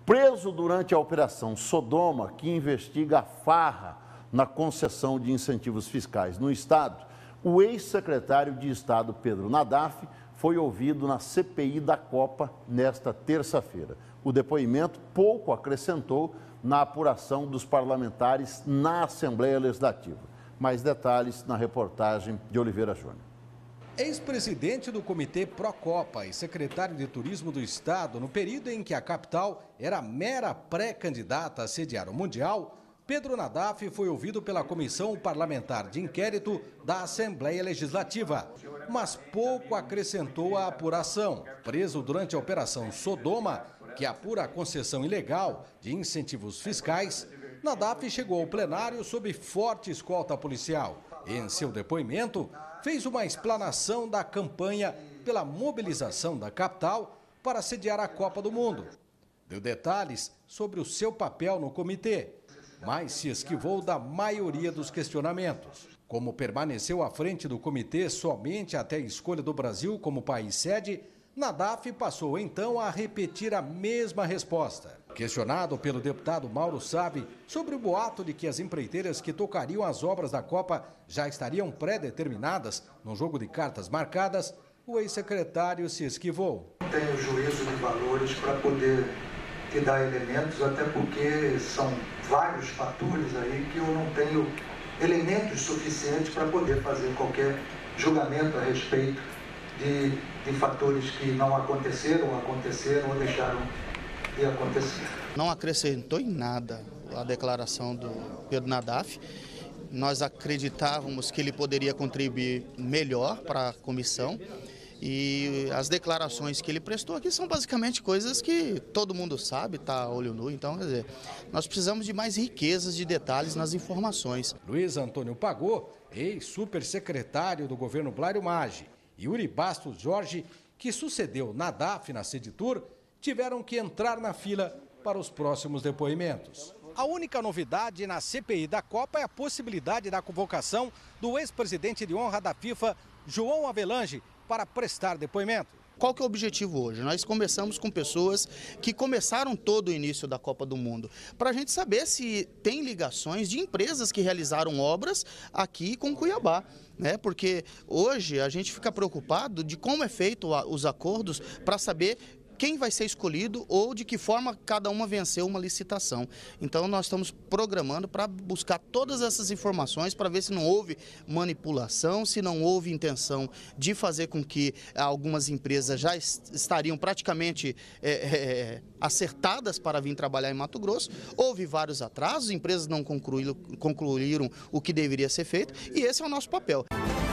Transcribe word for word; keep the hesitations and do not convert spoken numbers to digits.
Preso durante a Operação Sodoma, que investiga a farra na concessão de incentivos fiscais no Estado, o ex-secretário de Estado Pedro Nadaf foi ouvido na C P I da Copa nesta terça-feira. O depoimento pouco acrescentou na apuração dos parlamentares na Assembleia Legislativa. Mais detalhes na reportagem de Oliveira Júnior. Ex-presidente do Comitê Pró-Copa e secretário de Turismo do Estado, no período em que a capital era mera pré-candidata a sediar o Mundial, Pedro Nadaf foi ouvido pela Comissão Parlamentar de Inquérito da Assembleia Legislativa, mas pouco acrescentou à apuração. Preso durante a Operação Sodoma, que apura a concessão ilegal de incentivos fiscais, Nadaf chegou ao plenário sob forte escolta policial. Em seu depoimento, fez uma explanação da campanha pela mobilização da capital para sediar a Copa do Mundo. Deu detalhes sobre o seu papel no comitê, mas se esquivou da maioria dos questionamentos. Como permaneceu à frente do comitê somente até a escolha do Brasil como país sede, Nadaf passou então a repetir a mesma resposta. Questionado pelo deputado Mauro Sabe sobre o boato de que as empreiteiras que tocariam as obras da Copa já estariam pré-determinadas no jogo de cartas marcadas, o ex-secretário se esquivou. Não tenho juízo de valores para poder te dar elementos, até porque são vários fatores aí que eu não tenho elementos suficientes para poder fazer qualquer julgamento a respeito de, de fatores que não aconteceram, aconteceram ou deixaram de acontecer. Não acrescentou em nada a declaração do Pedro Nadaf. Nós acreditávamos que ele poderia contribuir melhor para a comissão. E as declarações que ele prestou aqui são basicamente coisas que todo mundo sabe, está a olho nu. Então, quer dizer, nós precisamos de mais riquezas de detalhes nas informações. Luiz Antônio Pagô, ex-supersecretário do governo Blário Maggi, e Yuri Bastos Jorge, que sucedeu Nadaf na Seditur, tiveram que entrar na fila para os próximos depoimentos. A única novidade na C P I da Copa é a possibilidade da convocação do ex-presidente de honra da FIFA, João Avelange, para prestar depoimento. Qual que é o objetivo hoje? Nós conversamos com pessoas que começaram todo o início da Copa do Mundo, para a gente saber se tem ligações de empresas que realizaram obras aqui com Cuiabá, né? Porque hoje a gente fica preocupado de como é feito os acordos para saber quem vai ser escolhido ou de que forma cada uma venceu uma licitação. Então nós estamos programando para buscar todas essas informações para ver se não houve manipulação, se não houve intenção de fazer com que algumas empresas já estariam praticamente é, é, acertadas para vir trabalhar em Mato Grosso. Houve vários atrasos, empresas não concluíram, concluíram o que deveria ser feito e esse é o nosso papel.